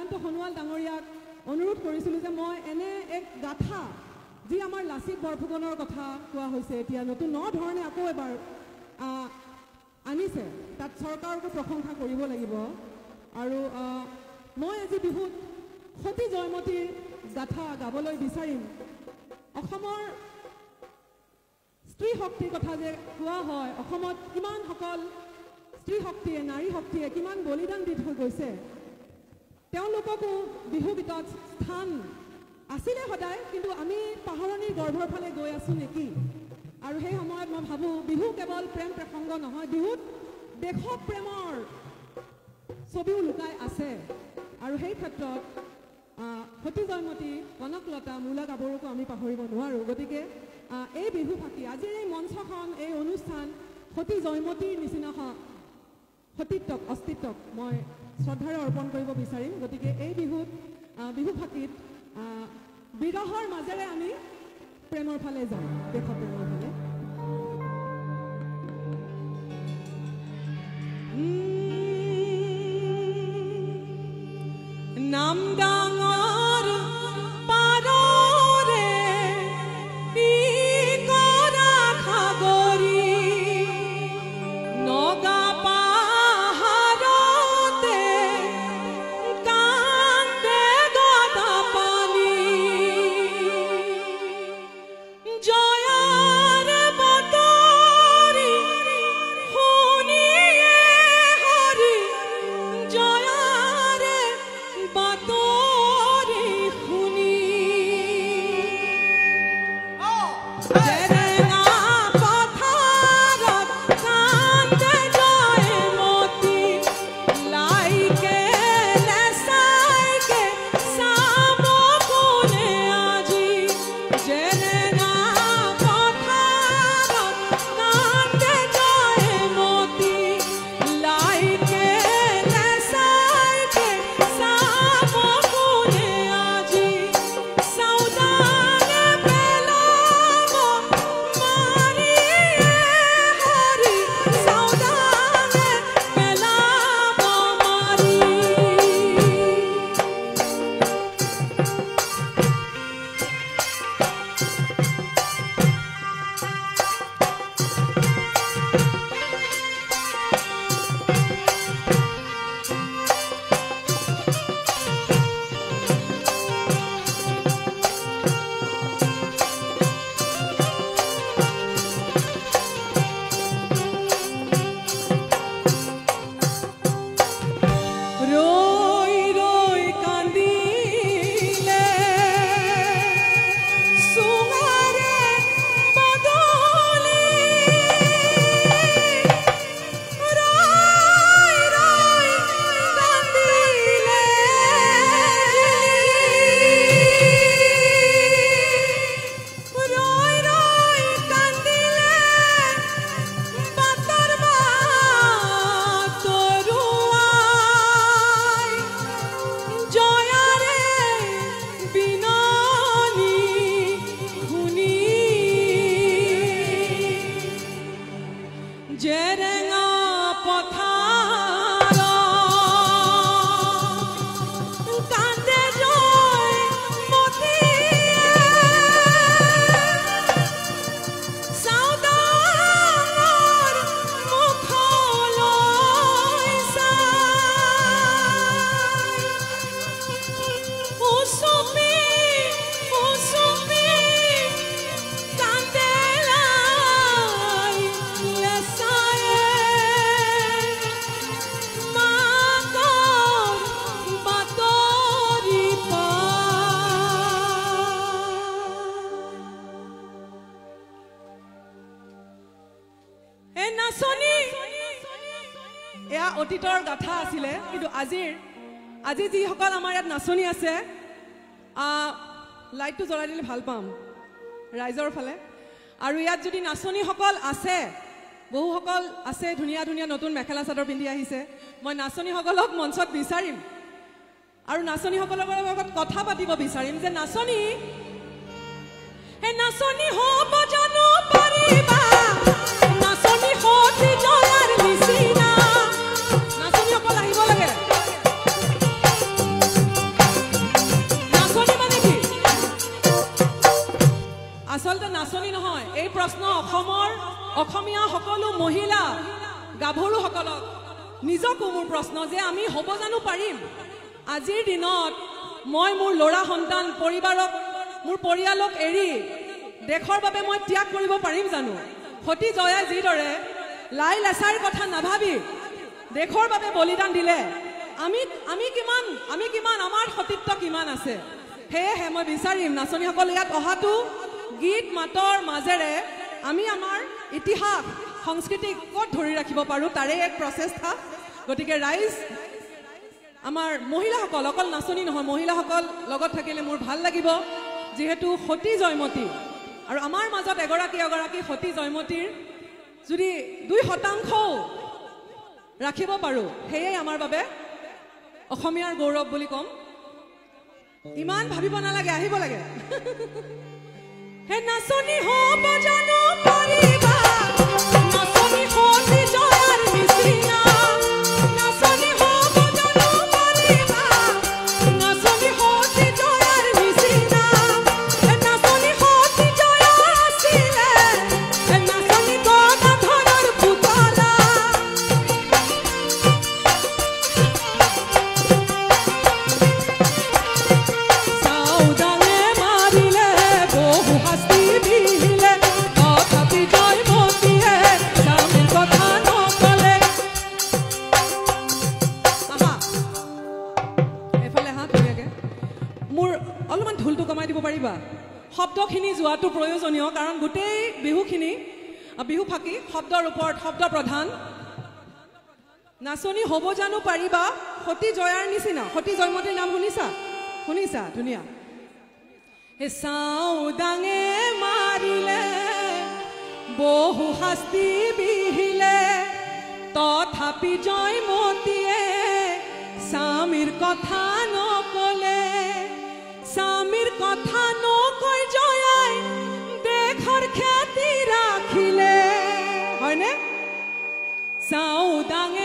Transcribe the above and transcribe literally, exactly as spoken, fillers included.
জয়ন্ত সোণোৱাল ডাঙৰীয়াক অনুৰোধ কৰিছিলোঁ যে মই এনে এক গাথা যি আমাৰ লাচিত বৰফুকনৰ কথা কোৱা হৈছে এতিয়া নতুন ন ধৰণে আকৌ এবাৰ আনিছে তাত চৰকাৰকো প্ৰশংসা কৰিব লাগিব আৰু মই আজি বিহুত সতী জয়মতীৰ গাথা গাবলৈ বিচাৰিম অসমৰ স্ত্ৰী শক্তিৰ কথা যে কোৱা হয় অসমত কিমান সকল স্ত্ৰী শক্তিয়ে নাৰী শক্তিয়ে কিমান বলিদান দি থৈ গৈছে তেওঁলোককো বিহু গীতত স্থান আছিলে সদায় কিন্তু আমি পাহৰণিৰ গৰ্ভৰ ফালে গৈ আছো নেকি আৰু সেই সময়ত মই ভাবো বিহু কেৱল প্ৰেম প্ৰসংগ নহয় বিহুত দেশ প্ৰেমৰ ছবিও লুকাই আছে আৰু সেই ক্ষেত্ৰত সতী জয়মতী কনকলতা মূলা গাভৰুকো আমি পাহৰিব নোৱাৰো গতিকে এই বিহু ফাকি আজিৰ এই মঞ্চখন এই অনুষ্ঠান সতী জয়মতীৰ নিচিনা সতীত্বক অস্তিত্বক মই শ্ৰদ্ধাৰে অৰ্পণ কৰিব বিচাৰিম গতিকে এই বিহুত বিহু ফাকিত বিৰহৰ মাজেৰে আমি প্ৰেমৰ ফালে যাওঁ দেশ প্ৰেমৰ ফালে নাম ডাঙৰ পাৰৰে ই কৰা খাগৰি নগা পাহাৰতে কান্দে গদা পানী জয়াৰ বাতৰি শুনিয়ে হৰি জয়াৰ বাতৰি শুনি জেৰেঙা পথাৰত কান্দে জয়মতী লাইকে নেচাইকে চাব কোনে আজি জেৰেঙা পথাৰত কান্দে জয়মতী লাইকে নেচাইকে চাব কোনে আজি চাউদানে পেলাব মাৰিয়ে হৰি চাউদানে পেলাব মাৰি ৰৈ ৰৈ কান্দিলে চুঙাৰে বদলি ৰৈ ৰৈ কান্দিলে ৰৈ ৰৈ কান্দিলে বাটৰ বাটৰুৱাই জয়াৰে বিননি শুনি জেৰেঙা পথাৰত কান্দে জয়মতীয়ে চাউদানৰ মুখলৈ চাই উচুপি উচুপি কান্দে লাই লেচায়ে মাকৰ বাতৰি পাই এই নাচনি এয়া অতীতৰ গাথা আছিলে কিন্তু আজিৰ আজি যিসকল আমাৰ ইয়াত নাচনি আছে লাইটটো জ্বলাই দিলে ভাল পাম ৰাইজৰ ফালে আৰু ইয়াত যদি নাচনিসকল আছে বহুসকল আছে ধুনীয়া ধুনীয়া নতুন মেখেলা চাদৰ পিন্ধি আহিছে মই নাচনিসকলক মঞ্চত বিচাৰিম আৰু নাচনিসকলৰ লগত কথা পাতিব বিচাৰিম যে নাচনি হে নাচনি হ'ব জানো পাৰিবা নাচনি সতী জয়াৰ নিচিনা নাচনিসকল আহিব লাগে প্ৰশ্ন অসমৰ অসমীয়া সকলো মহিলা গাভৰুসকলক নিজকো মোৰ প্ৰশ্ন যে আমি হ'ব জানো পাৰিম আজিৰ দিনত মই মোৰ ল'ৰা সন্তান পৰিবাৰক মোৰ পৰিয়ালক এৰি দেশৰ বাবে মই ত্যাগ কৰিব পাৰিম জানো সতী জয়াই যিদৰে লাই লেচাৰ কথা নাভাবি দেশৰ বাবে বলিদান দিলে আমি আমি কিমান আমি কিমান আমাৰ সতীত্ব কিমান আছে হেহে মই বিচাৰিম নাচনীসকল ইয়াত অহাটো গীত মাতৰ মাজেৰে আমি আমাৰ ইতিহাস সংস্কৃতিক ক'ত ধৰি ৰাখিব পাৰোঁ তাৰে এক প্ৰচেষ্টা গতিকে ৰাইজ আমাৰ মহিলাসকল অকল নাচনী নহয় মহিলাসকল লগত থাকিলে মোৰ ভাল লাগিব যেহেতু সতী জয়মতী আৰু আমাৰ মাজত এগৰাকী এগৰাকী সতী জয়মতীৰ যদি দুই শতাংশও ৰাখিব পাৰোঁ সেয়াই আমাৰ বাবে অসমীয়াৰ গৌৰৱ বুলি ক'ম ইমান ভাবিব নালাগে আহিব লাগে হে নাচনী হ'ব জানো পাৰিবা নাচনী সতী জয়াৰ নিচিনা নাচনী হ'ব জানো পাৰিবা নাচনী সতী জয়াৰ নিচিনা হে নাচনী সতী জয়া আছিলে হে নাচনী গদাধৰৰ পুতলা চাউদাঙে মাৰিলে বহু শাস্তি দিলে তথাপি জয়মতীয়ে স্বামীৰ কথা নকলে আহা এফালে হা ধুনীয়াকৈ মোৰ অলপমান ঢোলটো কমাই দিব পাৰিবা শব্দখিনি যোৱাটো প্ৰয়োজনীয় কাৰণ গোটেই বিহুখিনি বিহু ফাঁকি শব্দৰ ওপৰত শব্দ প্ৰধান নাচনী হ'ব জানো পাৰিবা সতী জয়াৰ নিচিনা সতী জয়মতীৰ নাম শুনিছা শুনিছা ধুনীয়া হে চাউদাঙে মাৰিলে বহু শাস্তি বিহিলে তথাপি জয়মতীয়ে স্বামীৰ কথা নকলে স্বামীৰ কথা নকৈ জয়াই দেশৰ খ্যাতি ৰাখিলে হয়নে চাউদাঙে